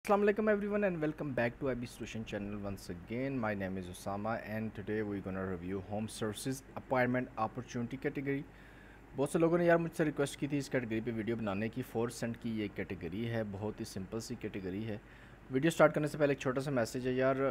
Assalamu alaikum everyone and welcome back to IB Solution channel once again. My name is Osama and today we're gonna review home services appointment opportunity category. बहुत से लोगों ने यार मुझसे request की थी इस कैटेगरी पे वीडियो बनाने की। 4 सेंट की ये कैटेगरी है, बहुत ही सिंपल सी कैटेगरी है। वीडियो स्टार्ट करने से पहले एक छोटा सा मैसेज है यार,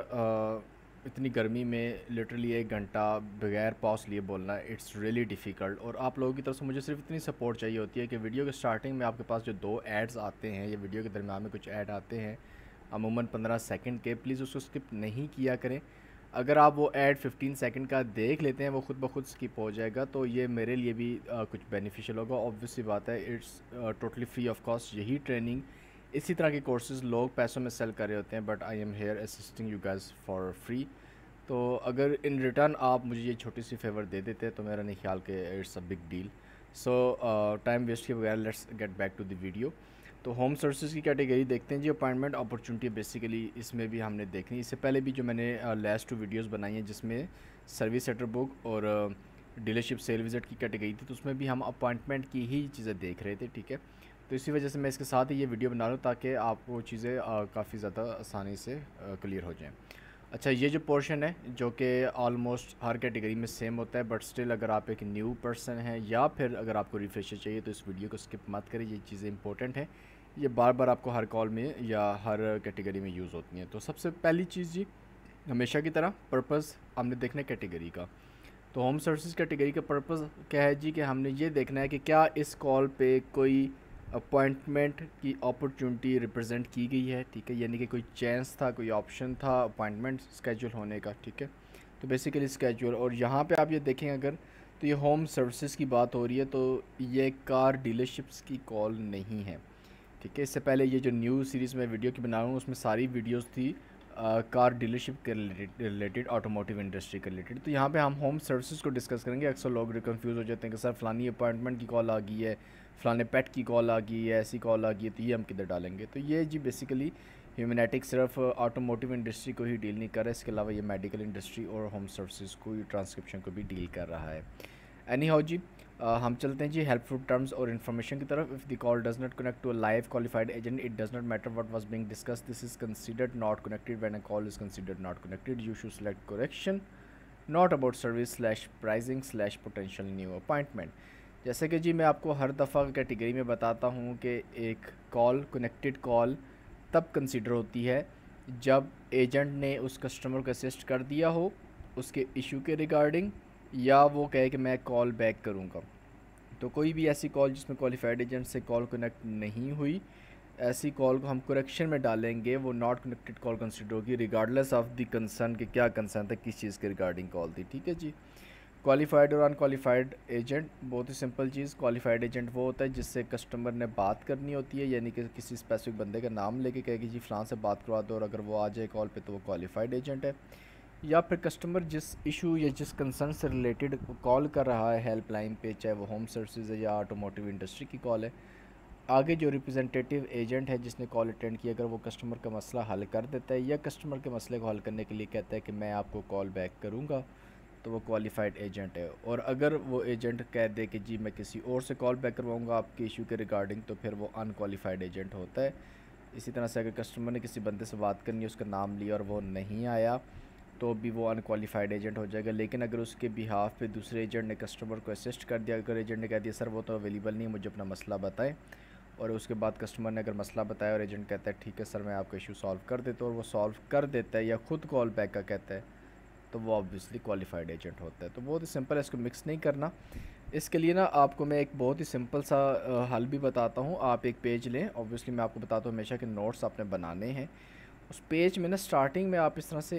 इतनी गर्मी में लिटरली 1 घंटा बगैर पॉज लिए बोलना इट्स रियली डिफ़िकल्ट। और आप लोगों की तरफ से मुझे सिर्फ इतनी सपोर्ट चाहिए होती है कि वीडियो के स्टार्टिंग में आपके पास जो 2 एड्स आते हैं या वीडियो के दरमियान में कुछ ऐड आते हैं अमूमन 15 सेकंड के, प्लीज़ उसको स्किप नहीं किया करें। अगर आप वो ऐड 15 सेकंड का देख लेते हैं वो खुद ब खुद स्किप हो जाएगा, तो ये मेरे लिए भी कुछ बेनिफिशियल होगा। ऑब्वियसली बात है, it's totally free of cost. यही ट्रेनिंग, इसी तरह के कोर्सेज़ लोग पैसों में सेल कर रहे होते हैं, but I am here assisting you guys for free. तो अगर इन रिटर्न आप मुझे ये छोटी सी फेवर दे देते हैं तो मेरा नहीं ख्याल कि it's a big deal. So time waste के बगैर let's get back to the video. तो होम सर्विसेज की कैटेगरी देखते हैं जी। अपॉइंटमेंट अपॉर्चुनिटी बेसिकली इसमें भी हमने देखनी। इससे पहले भी जो मैंने लास्ट 2 वीडियोस बनाई हैं जिसमें सर्विस सेंटर बुक और डीलरशिप सेल विजिट की कैटेगरी थी, तो उसमें भी हम अपॉइंटमेंट की ही चीज़ें देख रहे थे, ठीक है। तो इसी वजह से मैं इसके साथ ही ये वीडियो बना रहा हूँ ताकि आपको वो चीज़ें काफ़ी ज़्यादा आसानी से क्लियर हो जाएँ। अच्छा, ये जो पोर्शन है जो कि ऑलमोस्ट हर कैटेगरी में सेम होता है, बट स्टिल अगर आप एक न्यू पर्सन हैं या फिर अगर आपको रिफ्रेशर चाहिए तो इस वीडियो को स्किप मत करें। ये चीज़ें इंपॉर्टेंट हैं, ये बार बार आपको हर कॉल में या हर कैटेगरी में यूज़ होती हैं। तो सबसे पहली चीज़ जी, हमेशा की तरह पर्पज़ हमने देखना है कैटेगरी का। तो होम सर्विसेज कैटेगरी का पर्पज़ क्या है जी, कि हमने ये देखना है कि क्या इस कॉल पे कोई अपॉइंटमेंट की अपॉर्चुनिटी रिप्रेजेंट की गई है, ठीक है। यानी कि कोई चांस था, कोई ऑप्शन था अपॉइंटमेंट स्केड्यूल होने का, ठीक है। तो बेसिकली स्केड्यूल, और यहाँ पे आप ये देखें अगर, तो ये होम सर्विसेज की बात हो रही है, तो ये कार डीलरशिप्स की कॉल नहीं है, ठीक है। इससे पहले ये जो न्यू सीरीज़ में वीडियो की बना रहा हूँ उसमें सारी वीडियोस थी कार डीलरशिप के रिलेटेड, ऑटोमोटिव इंडस्ट्री के रिलेटेड। तो यहाँ पे हम होम सर्विसेज को डिस्कस करेंगे। अक्सर लोग कंफ्यूज हो जाते हैं कि सर फ़लानी अपॉइंटमेंट की कॉल आ गई है, फ़लाने पेट की कॉल आ गई है, ऐसी कॉल आ गई है, तो ये हम किधर डालेंगे। तो ये जी बेसिकली ह्यूमैनिटिक सिर्फ ऑटोमोटिव इंडस्ट्री को ही डील नहीं कर रहा है, इसके अलावा ये मेडिकल इंडस्ट्री और होम सर्विसेज को, ट्रांसक्रिप्शन को भी डील कर रहा है। एनी हाउ जी, हम चलते हैं जी हेल्पफुल टर्म्स और इन्फॉर्मेशन की तरफ। If the call does not connect to a live qualified agent, it does not matter what was being discussed, this is considered not connected. When a call is considered not connected, you should select correction, not about service slash pricing slash potential new appointment. जैसे कि जी मैं आपको हर दफ़ा category में बताता हूँ कि एक कॉल, कनेक्टेड कॉल तब कंसीडर होती है जब एजेंट ने उस कस्टमर को असिस्ट कर दिया हो उसके इशू के रिगार्डिंग, या वो कहे कि मैं कॉल बैक करूँगा। तो कोई भी ऐसी कॉल जिसमें क्वालिफाइड एजेंट से कॉल कनेक्ट नहीं हुई, ऐसी कॉल को हम करेक्शन में डालेंगे, वो नॉट कनेक्टेड कॉल कंसिडर होगी रिगार्डलेस ऑफ द कंसर्न कि क्या कंसर्न था, किस चीज़ के रिगार्डिंग कॉल थी, ठीक है जी। क्वालिफाइड और अनक्वालिफाइड एजेंट, बहुत ही सिंपल चीज़। क्वालिफाइड एजेंट वो होता है जिससे कस्टमर ने बात करनी होती है, यानी कि किसी स्पेसिफिक बंदे का नाम लेके कहेगी जी फ़लाँ से बात करवा दो, और अगर वो आ जाए कॉल पे तो वो क्वालिफाइड एजेंट है। या फिर कस्टमर जिस इशू या जिस कंसर्न से रिलेटेड कॉल कर रहा है हेल्पलाइन पे, चाहे वो होम सर्विसेज है या ऑटोमोटिव इंडस्ट्री की कॉल है, आगे जो रिप्रेजेंटेटिव एजेंट है जिसने कॉल अटेंड की, अगर वो कस्टमर का मसला हल कर देता है या कस्टमर के मसले को हल करने के लिए कहता है कि मैं आपको कॉल बैक करूँगा, तो वो क्वालिफाइड एजेंट है। और अगर वो एजेंट कह दे कि जी मैं किसी और से कॉल बैक करवाऊँगा आपके इशू के रिगार्डिंग, तो फिर वो अनक्वालिफाइड एजेंट होता है। इसी तरह से अगर कस्टमर ने किसी बंदे से बात करनी है, उसका नाम लिया और वो नहीं आया, तो भी वो अनक्वालिफाइड एजेंट हो जाएगा। लेकिन अगर उसके बिहाफ पे दूसरे एजेंट ने कस्टमर को असिस्ट कर दिया, अगर एजेंट ने कह दिया सर वो तो अवेलेबल नहीं है, मुझे अपना मसला बताएं, और उसके बाद कस्टमर ने अगर मसला बताया और एजेंट कहता है ठीक है सर मैं आपका इशू सॉल्व कर देता हूँ, और वो सॉल्व कर देता है या ख़ुद कॉल बैक का कहता है, तो वो ऑब्वियसली क्वालिफाइड एजेंट होता है। तो बहुत ही सिंपल है, इसको मिक्स नहीं करना। इसके लिए ना आपको मैं एक बहुत ही सिंपल सा हल भी बताता हूँ। आप एक पेज लें, ऑब्वियसली मैं आपको बताता हूँ हमेशा के नोट्स आपने बनाने हैं। उस पेज में ना स्टार्टिंग में आप इस तरह से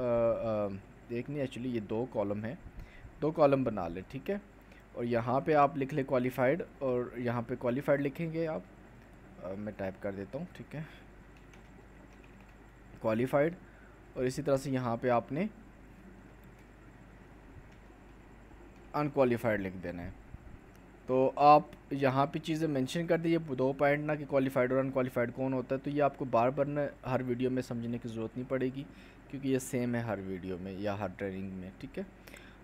एक नहीं, एक्चुअली ये 2 कॉलम हैं, 2 कॉलम बना लें, ठीक है। और यहाँ पे आप लिख लें क्वालिफाइड, और यहाँ पे क्वालिफाइड लिखेंगे आप, मैं टाइप कर देता हूँ, ठीक है, क्वालिफाइड। और इसी तरह से यहाँ पे आपने अनक्वालिफाइड लिख देना है। तो आप यहाँ पे चीज़ें मेंशन कर दीजिए 2 पॉइंट ना, कि क्वालिफाइड और अनक्वालिफाइड कौन होता है। तो ये आपको बार बार ना हर वीडियो में समझने की ज़रूरत नहीं पड़ेगी, क्योंकि ये सेम है हर वीडियो में या हर ट्रेनिंग में, ठीक है।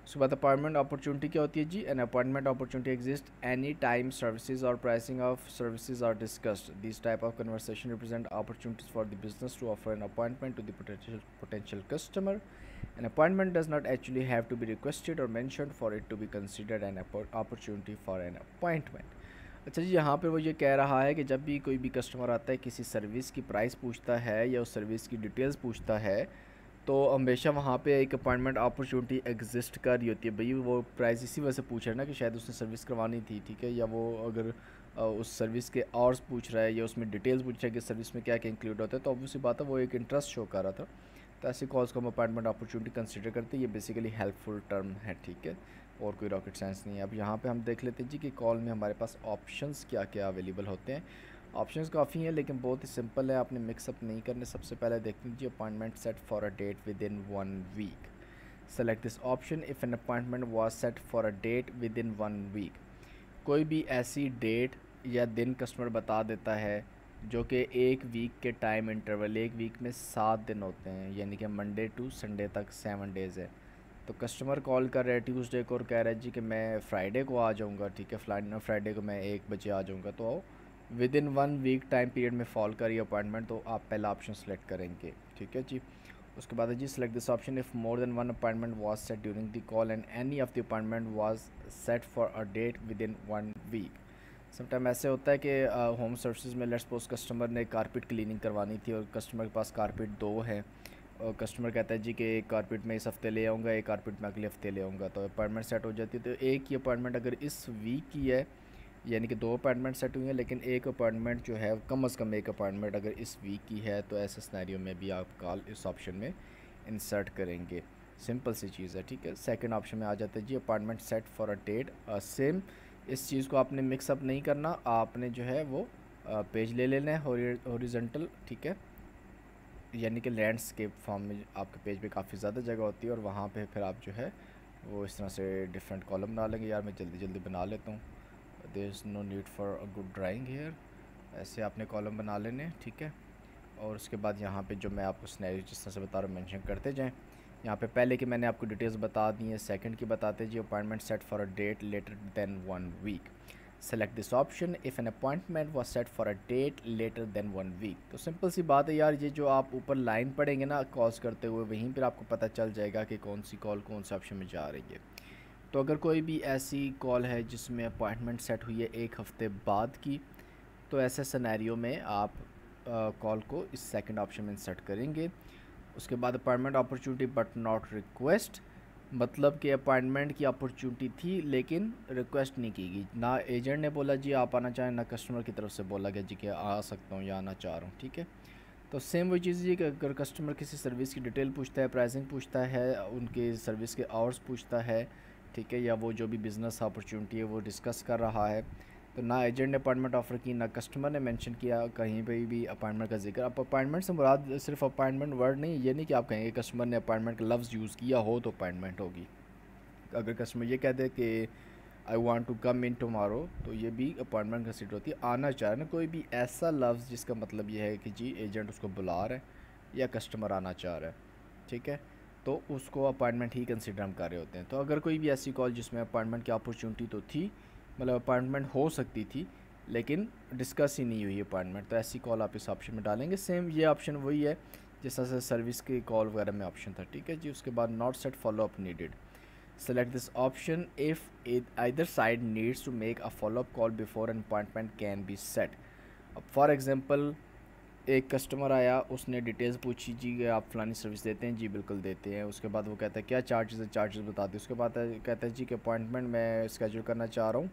उसके बाद अपॉइंटमेंट अपॉर्चुनिटी क्या होती है जी? An appointment opportunity exist any time services और pricing of services are discussed, this type of conversation represent opportunities for the business to offer an appointment to the potential customer. An appointment does not actually have to be requested or mentioned for it to be considered an opportunity for an appointment. अच्छा जी, यहाँ पे वो ये कह रहा है कि जब भी कोई भी कस्टमर आता है, किसी सर्विस की प्राइस पूछता है या उस सर्विस की डिटेल्स पूछता है, तो हमेशा वहाँ पे एक अपॉइंटमेंट अपॉर्चुनिटी एग्जिस्ट कर रही होती है। भाई वो प्राइस इसी वजह से पूछ रहा है ना कि शायद उसने सर्विस करवानी थी, ठीक है, या वो अगर उस सर्विस के आवर्स पूछ रहा है या उसमें डिटेल्स पूछ रहा है कि सर्विस में क्या क्या इंक्लूड होता है, तो ऑब्वियसली बात है वो एक इंटरेस्ट शो कर रहा था। तो ऐसी कॉल्स को हम अपॉइंटमेंट अपॉर्चुनिटी कंसिडर करते हैं। ये बेसिकली हेल्पफुल टर्म है, ठीक है, और कोई रॉकेट साइंस नहीं है। अब यहाँ पे हम देख लेते हैं जी कि कॉल में हमारे पास ऑप्शंस क्या क्या अवेलेबल होते हैं। ऑप्शंस काफ़ी हैं लेकिन बहुत ही सिंपल है, आपने मिक्सअप नहीं करने। सबसे पहले देखते हैं जी appointment set for a date within 1 week. Select this option if an appointment was set for a date within 1 week. कोई भी ऐसी डेट या दिन कस्टमर बता देता है जो कि एक वीक के टाइम इंटरवल, एक वीक में 7 दिन होते हैं, यानी कि मंडे टू संडे तक 7 डेज़ है। तो कस्टमर कॉल कर रहा है ट्यूसडे को और कह रहा है जी कि मैं फ्राइडे को आ जाऊंगा, ठीक है, फ्राइडे को मैं 1 बजे आ जाऊंगा। तो within 1 week time period में फॉल करिए अपॉइंटमेंट, तो आप पहला ऑप्शन सेलेक्ट करेंगे, ठीक है जी। उसके बाद है जी select this option if more than 1 appointment was set during the call and any of the appointment was set for a date within 1 week. Sometime ऐसे होता है कि होम सर्विसेज में लेट्स सपोज कस्टमर ने carpet cleaning करवानी थी और customer के पास कारपेट 2 है, और कस्टमर कहता है जी कि एक कारपेट मैं इस हफ़्ते ले आऊँगा, एक कारपेट मैं अगले हफ्ते ले आऊँगा, तो अपॉइंटमेंट सेट हो जाती है। तो एक ही अपॉइंटमेंट अगर इस वीक की है, यानी कि 2 अपॉइंटमेंट सेट हुई हैं, लेकिन एक अपॉइंटमेंट जो है कम से कम एक अपॉइंटमेंट अगर इस वीक की है, तो ऐसे सिनेरियो में भी आप कॉल इस ऑप्शन में इंसर्ट करेंगे। सिंपल सी चीज़ है, ठीक है। सेकंड ऑप्शन में आ जाता है जी appointment set for a date. Same इस चीज़ को आपने मिक्सअप नहीं करना, आपने जो है वो पेज ले लेना है हॉरिजॉन्टल, ठीक है, यानी कि लैंडस्केप फॉर्म में आपके पेज पे काफ़ी ज़्यादा जगह होती है और वहाँ पे फिर आप जो है वो इस तरह से डिफरेंट कॉलम बना लेंगे। यार मैं जल्दी जल्दी बना लेता हूँ, there is no need for a good drawing here. ऐसे आपने कॉलम बना लेने, ठीक है। और उसके बाद यहाँ पे जो मैं आपको सिनेरियो जिस तरह से बता रहा हूँ मेंशन करते जाएँ। यहाँ पे पहले की मैंने आपको डिटेल्स बता दी हैं, सेकंड की बताते जी appointment set for a date later than 1 week. Select this option if an appointment was set for a date later than 1 week. तो सिंपल सी बात है यार, ये जो आप ऊपर लाइन पढ़ेंगे ना कॉल्स करते हुए, वहीं पर आपको पता चल जाएगा कि कौन सी कॉल कौन से ऑप्शन में जा रही है। तो अगर कोई भी ऐसी कॉल है जिसमें अपॉइंटमेंट सेट हुई है 1 हफ़्ते बाद की, तो ऐसे सिनेरियो में आप कॉल को इस सेकंड ऑप्शन में इंसर्ट करेंगे। उसके बाद appointment opportunity but not request, मतलब कि अपॉइंटमेंट की अपॉर्चुनिटी थी लेकिन रिक्वेस्ट नहीं की गई। ना एजेंट ने बोला जी आप आना चाहें, ना कस्टमर की तरफ से बोला गया जी कि आ सकता हूँ या आना चाह रहा हूँ, ठीक है। तो सेम वही चीज़ है कि अगर कस्टमर किसी सर्विस की डिटेल पूछता है, प्राइसिंग पूछता है, उनके सर्विस के आवर्स पूछता है, ठीक है, या वो जो भी बिज़नेस अपॉर्चुनिटी है वो डिस्कस कर रहा है, तो ना एजेंट ने अपॉइंटमेंट ऑफ़र की, ना कस्टमर ने मेंशन किया कहीं पे भी अपॉइंटमेंट का जिक्र। अब अपॉइंटमेंट से मुराद सिर्फ अपॉइंटमेंट वर्ड नहीं, ये नहीं कि आप कहेंगे कस्टमर ने अपॉइंटमेंट का लफ्ज़ यूज़ किया हो तो अपॉइंटमेंट होगी। अगर कस्टमर ये कह दे कि I want to come in tomorrow, तो ये भी अपॉइंटमेंट कंसिडर होती है। आना चाह रहे ना, कोई भी ऐसा लफ्ज़ जिसका मतलब ये है कि जी एजेंट उसको बुला रहा है या कस्टमर आना चाह रहा है, ठीक है, तो उसको अपॉइंटमेंट ही कंसिडर हम कर रहे होते हैं। तो अगर कोई भी ऐसी कॉल जिसमें अपॉइंटमेंट की अपॉर्चुनिटी तो थी, मतलब अपॉइंटमेंट हो सकती थी लेकिन डिस्कस ही नहीं हुई अपॉइंटमेंट, तो ऐसी कॉल आप इस ऑप्शन में डालेंगे। सेम ये ऑप्शन वही है जिस तरह से सर्विस की कॉल वगैरह में ऑप्शन था, ठीक है जी। उसके बाद not set follow up needed. Select this option if either side needs to make a follow-up call before an appointment can be set. अब फॉर एग्ज़ाम्पल एक कस्टमर आया, उसने डिटेल्स पूछी जी आप फ़लानी सर्विस देते हैं, जी बिल्कुल देते हैं। उसके बाद वो कहता है क्या चार्जेस है, चार्जेस बता दें। उसके बाद कहता है जी कि अपॉइंटमेंट मैं स्केड्यूल करना चाह रहा हूँ,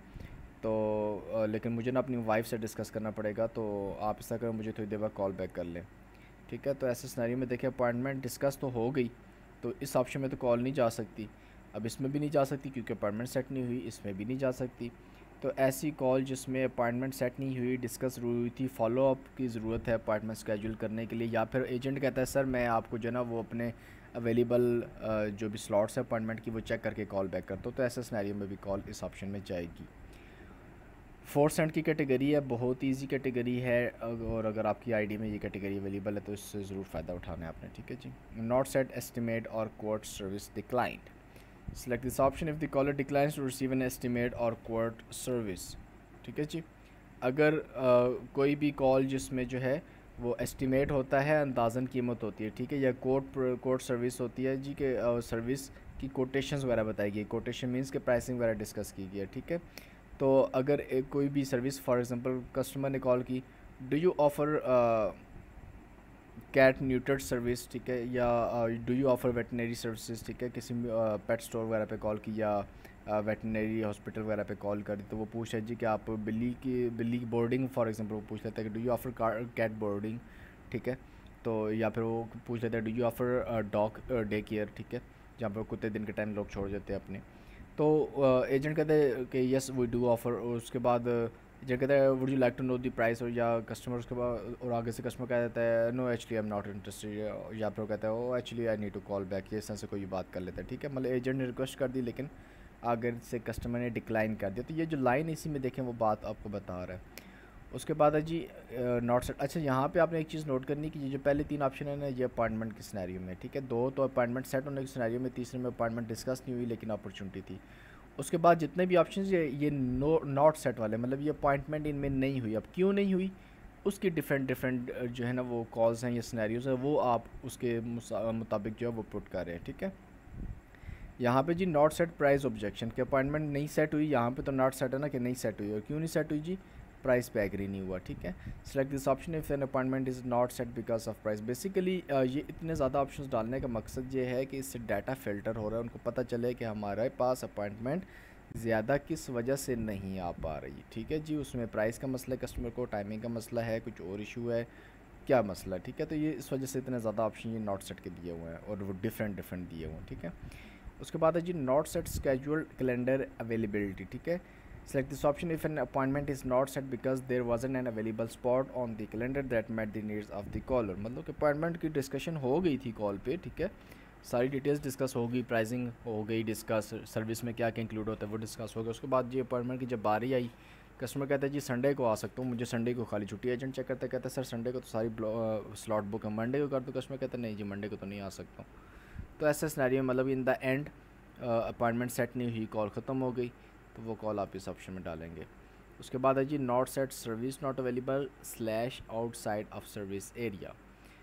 तो लेकिन मुझे ना अपनी वाइफ से डिस्कस करना पड़ेगा, तो आप ऐसा करें मुझे थोड़ी देर बाद कॉल बैक कर लें, ठीक है। तो ऐसे सिनेरियो में देखिए अपॉइंटमेंट डिस्कस तो हो गई, तो इस ऑप्शन में तो कॉल नहीं जा सकती। अब इसमें भी नहीं जा सकती क्योंकि अपॉइंटमेंट सेट नहीं हुई, इसमें भी नहीं जा सकती। तो ऐसी कॉल जिसमें अपॉइंटमेंट सेट नहीं हुई, डिस्कस हुई थी, फॉलो अप की ज़रूरत है अपॉइंटमेंट स्केड्यूल करने के लिए, या फिर एजेंट कहता है सर मैं आपको जो है ना वो अपने अवेलेबल जो भी स्लॉट्स है अपॉइंटमेंट की वो चेक करके कॉल बैक करता हूँ, तो ऐसे सिनेरियो में भी कॉल इस ऑप्शन में जाएगी। 4 सेंट की कैटेगरी है, बहुत ईजी कैटेगरी है, और अगर आपकी आईडी में ये कैटेगरी अवेलेबल है तो इससे ज़रूर फ़ायदा उठाना है आपने, ठीक है जी। नॉट सेट एस्टिमेट और quote service declined. Select this option if the caller declines to receive an estimate और क्वार्ट सर्विस। ठीक है जी, अगर कोई भी कॉल जिसमें जो है वो एस्टिमेट होता है, अंदाज़न कीमत होती है, ठीक है, या कोर्ट सर्विस होती है जी के सर्विस की कोटेशंस वगैरह बताई गई। कोटेशन मींस के प्राइसिंग वगैरह डिस्कस की गई है। ठीक है, तो अगर कोई भी सर्विस, फॉर एग्जांपल कस्टमर ने कॉल की, do you offer cat neutered service, ठीक है, या do you offer veterinary services, ठीक है, किसी पेट स्टोर वगैरह पे कॉल की या वेटनरी हॉस्पिटल वगैरह पे कॉल करी, तो वो पूछ रहे जी कि आप बिल्ली की बोर्डिंग, फॉर एग्जांपल वो पूछ लेते हैं कि do you offer cat boarding, ठीक है, तो या फिर वो पूछ लेते हैं do you offer dog day care, ठीक है, जहाँ पर कुत्ते दिन के टाइम लोग छोड़ देते हैं अपने। तो एजेंट कहते हैं कि यस वी डू ऑफ़र, और उसके बाद एजेंट कहता है would you like to know the price, और या कस्टमर उसके बाद और आगे से कस्टमर कह देता है no actually I am not interested, या फिर वो कहता है oh actually I need to call back, ये इस तरह से कोई बात कर लेता है। ठीक है, मतलब एजेंट ने रिक्वेस्ट कर दी लेकिन आगे से कस्टमर ने डिक्लाइन कर दिया। तो ये जो लाइन इसी में देखें वो बात आपको बता रहा है। उसके बाद है जी नॉट सेट। अच्छा, यहाँ पे आपने एक चीज़ नोट करनी कि ये जो पहले 3 ऑप्शन है ना, ये अपॉइंटमेंट के सिनेरियो में, ठीक है, 2 तो अपॉइंटमेंट सेट होने के सिनेरियो में, तीसरे में अपॉइंटमेंट डिस्कस नहीं हुई लेकिन अपॉर्चुनिटी थी। उसके बाद जितने भी ऑप्शन ये नॉट सेट वाले, मतलब ये अपॉइंटमेंट इनमें नहीं हुई। अब क्यों नहीं हुई, उसकी डिफरेंट जो है ना वो कॉल्स हैं या सिनेरियोज हैं, वो आप उसके मुताबिक जो है वो पुट कर रहे हैं। ठीक है, यहाँ पे जी नॉट सेट प्राइस ऑब्जेक्शन, कि अपॉइंटमेंट नहीं सेट हुई, यहाँ पे तो नॉट सेट है ना कि नहीं सेट हुई, और क्यों नहीं सेट हुई जी, प्राइस पे एग्री नहीं हुआ। ठीक है, select this option if an appointment is not set because of price. Basically ये इतने ज़्यादा ऑप्शंस डालने का मकसद ये है कि इससे डाटा फिल्टर हो रहा है, उनको पता चले कि हमारे पास अपॉइंटमेंट ज़्यादा किस वजह से नहीं आ पा रही। ठीक है जी, उसमें प्राइस का मसला है, कस्टमर को टाइमिंग का मसला है, कुछ और इशू है, क्या मसला है। ठीक है, तो ये इस वजह से इतने ज़्यादा ऑप्शन ये नॉट सेट के दिए हुए हैं और वो डिफरेंट दिए हुए हैं। ठीक है, उसके बाद है जी not set scheduled calendar availability. ठीक है, select this option if an appointment is not set because there wasn't an available spot on the calendar that met the needs of the caller. मतलब कि अपॉइंटमेंट की discussion हो गई थी call पे, ठीक है, सारी डिटेल्स डिस्कस हो गई, प्राइसिंग हो गई डिस्कस, सर्विस में क्या क्या इंक्लूड होता है वो डिस्कस हो गया। उसके बाद जी अपॉइंटमेंट की जब बारी आई, कस्टमर कहता है जी संडे को आ सकता हूँ, मुझे संडे को खाली छुट्टी। एजेंट चेक करता है, कहता है सर संडे को तो सारी स्लॉट बुक है, मंडे को कर दो। कस्टमर कहता है नहीं जी मंडे को तो नहीं आ सकता हूँ। तो ऐसा सिनेरियो मतलब in the end appointment set नहीं हुई, कॉल ख़त्म हो गई, तो वो कॉल आप इस ऑप्शन में डालेंगे। उसके बाद है जी not set service not available slash outside of service area.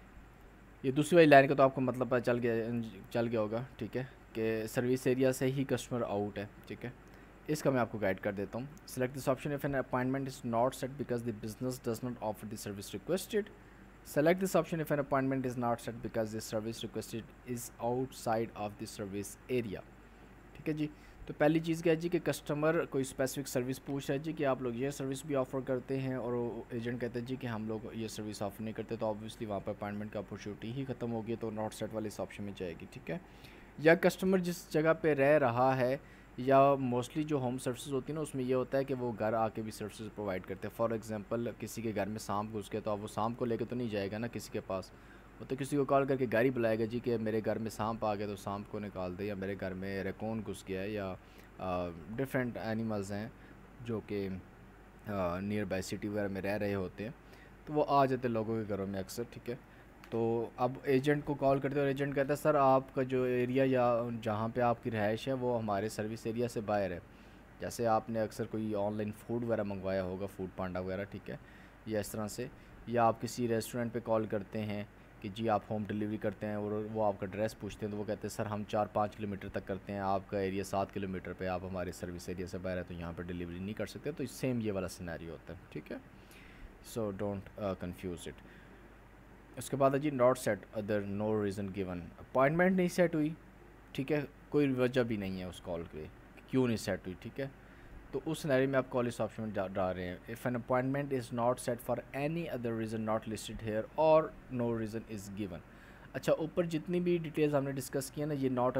ये दूसरी वाली लाइन का तो आपको मतलब पता चल गया होगा, ठीक है, कि सर्विस एरिया से ही कस्टमर आउट है। ठीक है, इसका मैं आपको गाइड कर देता हूँ। Select this option if an appointment is not set because the business does not offer the service requested. Select this option if an appointment is not set because the service requested is outside of the service area। ठीक है जी, तो पहली चीज़ क्या है जी कि customer कोई specific service पूछ रहा है जी कि आप लोग ये सर्विस भी ऑफ़र करते हैं, और एजेंट कहते हैं जी कि हम लोग ये सर्विस ऑफ़र नहीं करते, तो ऑब्वियसली वहाँ पर अपॉइंटमेंट का अपॉर्चुनिटी ही ख़त्म होगी, तो नॉट सेट वाले इस ऑप्शन में जाएगी। ठीक है, या कस्टमर जिस जगह पे रह रहा है, या मोस्टली जो होम सर्विसेज होती है ना उसमें ये होता है कि वो घर आके भी सर्विसेज प्रोवाइड करते हैं। फॉर एग्जांपल किसी के घर में सांप घुस गया, तो अब वो सांप को लेके तो नहीं जाएगा ना किसी के पास, वो तो किसी को कॉल करके घर ही बुलाएगा जी कि मेरे घर में सांप आ गया तो सांप को निकाल दे, या मेरे घर में रेकॉन घुस गया है, या डिफरेंट एनिमल्स हैं जो कि नियर बाई सिटी वगैरह में रह रहे होते हैं, तो वो आ जाते लोगों के घरों में अक्सर। ठीक है, तो अब एजेंट को कॉल करते हैं और एजेंट कहता है सर आपका जो एरिया या जहाँ पे आपकी रिहाइश है वो हमारे सर्विस एरिया से बाहर है। जैसे आपने अक्सर कोई ऑनलाइन फूड वगैरह मंगवाया होगा, फूड पांडा वगैरह, ठीक है, या इस तरह से, या आप किसी रेस्टोरेंट पे कॉल करते हैं कि जी आप होम डिलीवरी करते हैं, और वो आपका एड्रेस पूछते हैं, तो वो कहते हैं सर हम 4-5 किलोमीटर तक करते हैं, आपका एरिया 7 किलोमीटर पे, आप हमारे सर्विस एरिया से बाहर है तो यहाँ पर डिलीवरी नहीं कर सकते। तो सेम ये वाला सिनेरियो होता है। ठीक है, सो डोंट कंफ्यूज इट। उसके बाद है जी not set other no reason given. Appointment नहीं सेट हुई, ठीक है, कोई वजह भी नहीं है उस कॉल के क्यों नहीं सेट हुई। ठीक है, तो उस सिनेरियो में आप कॉल इस ऑप्शन में डाल रहे हैं। If an appointment is not set for any other reason not listed here और नो रीज़न इज़ गिवन। अच्छा, ऊपर जितनी भी डिटेल्स हमने डिस्कस किया ना, ये नॉट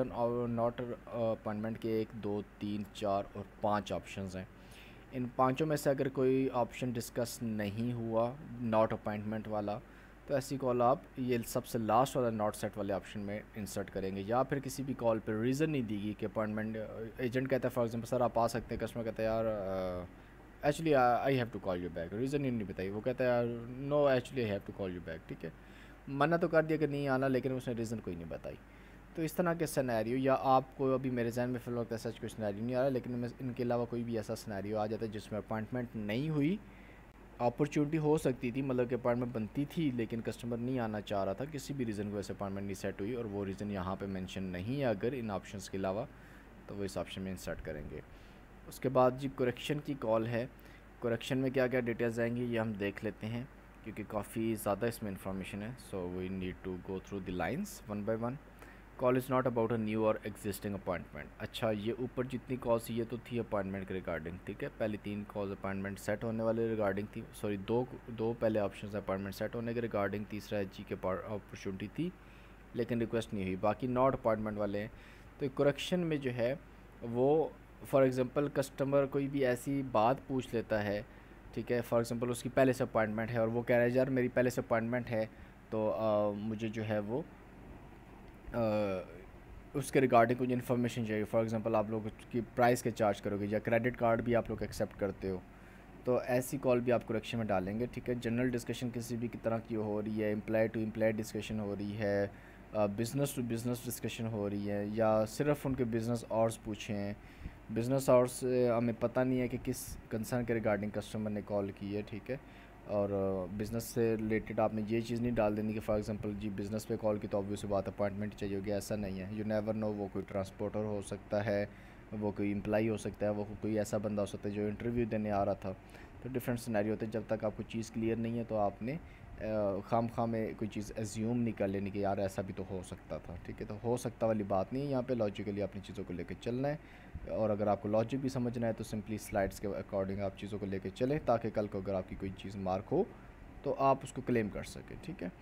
अपॉइंटमेंट के 1, 2, 3, 4 और 5 ऑप्शंस हैं। इन पांचों में से अगर कोई ऑप्शन डिस्कस नहीं हुआ नॉट अपॉइंटमेंट वाला, तो ऐसी कॉल आप ये सबसे लास्ट वाला नॉट सेट वाले ऑप्शन में इंसर्ट करेंगे। या फिर किसी भी कॉल पर रीज़न नहीं दी गई कि अपॉइंटमेंट, एजेंट कहता है फॉर एग्जांपल सर आप आ सकते हैं, कस्टमर कहता है यार actually I have to call you back, reason ही नहीं बताई, वो कहता है यार no actually I have to call you back. ठीक है, मना तो कर दिया कि नहीं आना, लेकिन उसने रीज़न कोई नहीं बताई, तो इस तरह के सिनेरियो, या आपको अभी मेरे जहन में फ़िलहाल ऐसा कोई सिनेरियो नहीं आ रहा, लेकिन मैं इनके अलावा कोई भी ऐसा सिनेरियो आ जाता है जिसमें अपॉइंटमेंट नहीं हुई, अपॉर्चुनिटी हो सकती थी, मतलब कि अपॉइंटमेंट बनती थी लेकिन कस्टमर नहीं आना चाह रहा था, किसी भी रीज़न की वजह से अपॉइंटमेंट नहीं सेट हुई, और वो रीज़न यहाँ पे मेंशन नहीं है अगर इन ऑप्शंस के अलावा, तो वो इस ऑप्शन में इंसर्ट करेंगे। उसके बाद जी करेक्शन की कॉल है। करेक्शन में क्या क्या डिटेल्स आएंगी ये हम देख लेते हैं, क्योंकि काफ़ी ज़्यादा इसमें इंफॉर्मेशन है, so we need to go through the lines one by one. Call is not about a new और एग्जिस्टिंग अपॉइंटमेंट। अच्छा, ये ऊपर जितनी कॉल्स ये तो थी अपॉइंटमेंट के रिगार्डिंग, ठीक है। पहली 3 कॉल्स अपॉइंटमेंट सेट होने वाले रिगार्डिंग थी, सॉरी दो पहले ऑप्शन अपॉइंटमेंट सेट होने के रिगार्डिंग, तीसरा जी के अपॉर्चुनिटी थी लेकिन रिक्वेस्ट नहीं हुई, बाकी नॉट अपॉइंटमेंट वाले हैं। तो करेक्शन में जो है वो फॉर एग्ज़ाम्पल कस्टमर कोई भी ऐसी बात पूछ लेता है, ठीक है, फॉर एग्ज़ाम्पल उसकी पहले से अपॉइंटमेंट है और वो कह रहा है यार मेरी पहले से अपॉइंटमेंट है, तो मुझे जो है वो उसके रिगार्डिंग कुछ इन्फॉर्मेशन चाहिए। फॉर एग्ज़ाम्पल आप लोग की प्राइस के चार्ज करोगे या क्रेडिट कार्ड भी आप लोग एक्सेप्ट करते हो, तो ऐसी कॉल भी आप करेक्शन में डालेंगे, ठीक है। जनरल डिस्कशन किसी भी तरह की हो रही है, एम्प्लॉय टू एम्प्लॉय डिस्कशन हो रही है, बिज़नेस टू बिज़नेस डिस्कशन हो रही है, या सिर्फ उनके बिज़नेस आवर्स पूछे हैं। बिज़नेस आवर्स हमें पता नहीं है कि किस कंसर्न के रिगार्डिंग कस्टमर ने कॉल की है, ठीक है। और बिज़नेस से रिलेटेड आपने ये चीज़ नहीं डाल देनी कि फॉर एग्जांपल जी बिज़नेस पे कॉल की तो ऑब्वियस बात अपॉइंटमेंट चाहिए होगी, ऐसा नहीं है। यू नेवर नो, वो कोई ट्रांसपोर्टर हो सकता है, वो कोई एम्प्लॉई हो सकता है, वो कोई ऐसा बंदा हो सकता है जो इंटरव्यू देने आ रहा था। तो डिफरेंट सिनेरियो होते हैं, जब तक आपको चीज़ क्लियर नहीं है तो आपने खाम में कोई चीज़ एज्यूम नहीं कर लेनी कि यार ऐसा भी तो हो सकता था, ठीक है। तो हो सकता वाली बात नहीं है, यहाँ पे लॉजिकली अपनी चीज़ों को लेकर चलना है, और अगर आपको लॉजिक भी समझना है तो सिंपली स्लाइड्स के अकॉर्डिंग आप चीज़ों को लेकर चलें, ताकि कल को अगर आपकी कोई चीज़ मार्क हो तो आप उसको क्लेम कर सकें, ठीक है।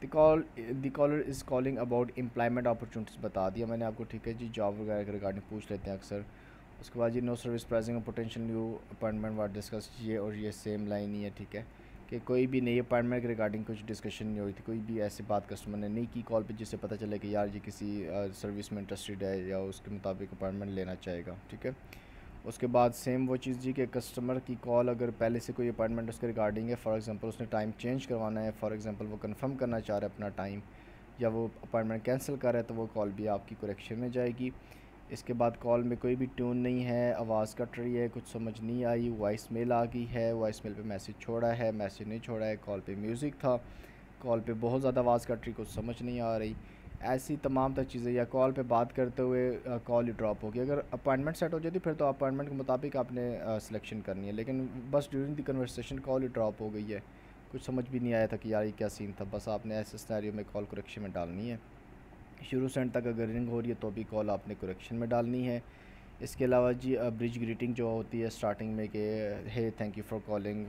The caller is calling about employment opportunities बता दिया मैंने आपको, ठीक है जी। जॉब वगैरह के रिगार्डिंग पूछ लेते हैं अक्सर। उसके बाद ये नो सर्विस प्राइसिंग और potential new appointment what discuss, ये और ये सेम लाइन ही है, ठीक है, कि कोई भी नई अपॉइंटमेंट के रिगार्डिंग कुछ डिस्कशन नहीं हुई थी, कोई भी ऐसी बात कस्टमर ने नहीं की कॉल पे जिससे पता चले कि यार ये किसी सर्विस में इंटरेस्टेड है या उसके मुताबिक अपॉइंटमेंट लेना चाहेगा, ठीक है। उसके बाद सेम वो चीज़ जी कि कस्टमर की कॉल अगर पहले से कोई अपॉइंटमेंट उसके रिगार्डिंग है, फॉर एग्जांपल उसने टाइम चेंज करवाना है, फॉर एग्जांपल वो कंफर्म करना चाह रहा है अपना टाइम, या वो अपॉइंटमेंट कैंसिल कर रहा है, तो वो कॉल भी आपकी करेक्शन में जाएगी। इसके बाद कॉल में कोई भी ट्यून नहीं है, आवाज़ कट रही है, कुछ समझ नहीं आई, वॉइस मेल आ गई है, वॉइस मेल पे मैसेज छोड़ा है, मैसेज नहीं छोड़ा है, कॉल पे म्यूज़िक था, कॉल पे बहुत ज़्यादा आवाज़ कट रही, कुछ समझ नहीं आ रही, ऐसी तमाम तर चीज़ें, या कॉल पे बात करते हुए कॉल ही ड्रॉप होगी। अगर अपॉइंटमेंट सेट हो जाती फिर तो अपॉइंटमेंट के मुताबिक आपने सिलेक्शन करनी है, लेकिन बस ड्यूरिंग द कन्वर्सेशन कॉल ही ड्रॉप हो गई है, कुछ समझ भी नहीं आया था कि यार ये क्या सीन था, बस आपने ऐसे सिनेरियो में कॉल करेक्शन में डालनी है। शुरू से एंड तक अगर रिंग हो रही है तो भी कॉल आपने करेक्शन में डालनी है। इसके अलावा जी ब्रिज ग्रीटिंग जो होती है स्टार्टिंग में कि hey thank you for calling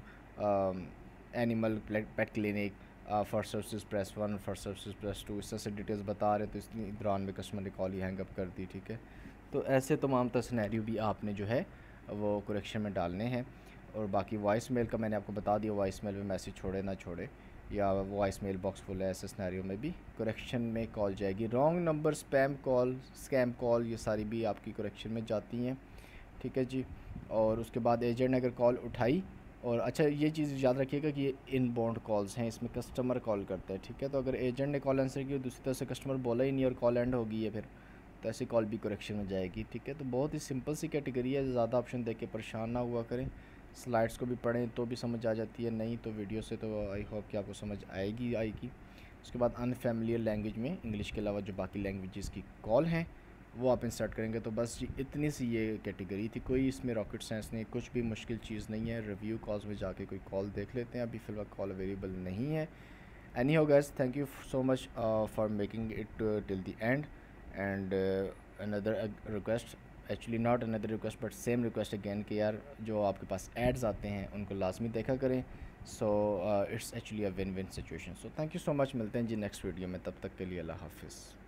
animal pet clinic, for service press 1, for service press 2, इस तरह से डिटेल्स बता रहे तो इस दौरान में कस्टमर ने कॉल ही हैंग अप कर दी, ठीक है। तो ऐसे तमाम तर सिनेरियो भी आपने जो है वो करेक्शन में डालने हैं। और बाकी वॉइस मेल का मैंने आपको बता दिया, वॉइस मेल में मैसेज छोड़े ना छोड़े, या वॉइस मेल बॉक्स फुल है, ऐसे सिनेरियो में भी करेक्शन में कॉल जाएगी। Wrong number, spam call, scam call, ये सारी भी आपकी करेक्शन में जाती हैं, ठीक है जी। और उसके बाद एजेंट ने अगर कॉल उठाई, और अच्छा ये चीज़ याद रखिएगा कि ये इनबाउंड कॉल्स हैं, इसमें कस्टमर कॉल करता है, ठीक है। तो अगर एजेंट ने कॉल आंसर की दूसरी तरफ से कस्टमर बोला ही नहीं और कॉल एंड हो गई है फिर, तो ऐसी कॉल भी करेक्शन में जाएगी, ठीक है। तो बहुत ही सिंपल सी कैटेगरी है, ज़्यादा ऑप्शन देख के परेशान ना हुआ करें, स्लाइड्स को भी पढ़ें तो भी समझ आ जाती है, नहीं तो वीडियो से तो आई होप कि आपको समझ आएगी। उसके बाद अनफेमिलियर लैंग्वेज में इंग्लिश के अलावा जो बाकी लैंग्वेजेस की कॉल हैं वो आप इंसर्ट करेंगे। तो बस जी इतनी सी ये कैटेगरी थी, कोई इसमें रॉकेट साइंस नहीं, कुछ भी मुश्किल चीज़ नहीं है। रिव्यू कॉल्स में जाके कोई कॉल देख लेते हैं, अभी फ़िलहाल कॉल अवेलेबल नहीं है। Anyhow guys, thank you so much for making it till the end, and another request, actually not another request but same request again कि यार जो आपके पास एड्स आते हैं उनको लाजमी देखा करें। So it's actually a win win situation. So thank you so much, मिलते हैं जी नेक्स्ट वीडियो में, तब तक के लिए अल्लाह हाफिज़।